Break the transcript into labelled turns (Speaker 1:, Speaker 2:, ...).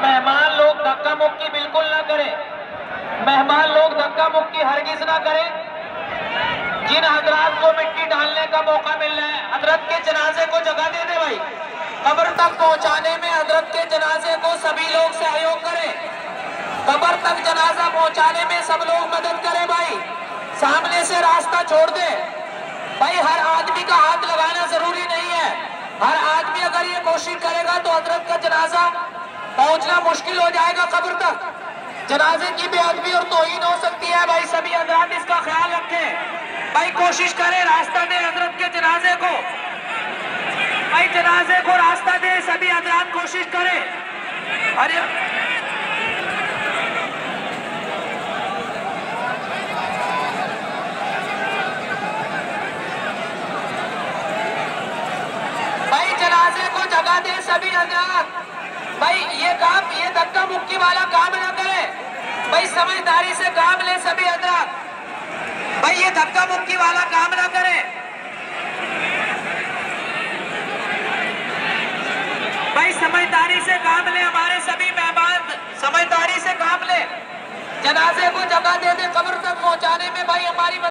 Speaker 1: मेहमान लोग धक्का मुक्की बिल्कुल ना करें। मेहमान लोग धक्का मुक्की हरगिज ना करें। जिन हजरात को मिट्टी डालने का मौका मिल रहा है, हजरत के जनाजे को जगह दे दे भाई। कब्र तक पहुंचाने में हजरत के जनाजे को सभी लोग सहयोग करें। कब्र तक जनाजा पहुंचाने में सब लोग मदद करें भाई। सामने से रास्ता छोड़ दे भाई। हर आदमी का हाथ लगाना जरूरी नहीं है। हर आदमी अगर ये कोशिश करेगा तो हजरत का जनाजा पहुंचना मुश्किल हो जाएगा। कब्र तक जनाजे की बेअदबी और तौहीन हो सकती है भाई। सभी हजरात इसका ख्याल रखें भाई। कोशिश करें रास्ता दे हजरत के जनाजे को भाई। जनाजे को रास्ता दे सभी हजरात, कोशिश करें। अरे भाई जनाजे को जगह दे सभी हजरात भाई। ये काम, ये धक्का मुक्की वाला काम ना करें भाई। समझदारी से काम ले सभी हजरात भाई। ये धक्का मुक्की वाला काम ना करें भाई। समझदारी से काम ले हमारे सभी मेहमान, समझदारी से काम ले। जनाजे को जगह दे दे कब्र तक पहुंचाने में भाई हमारी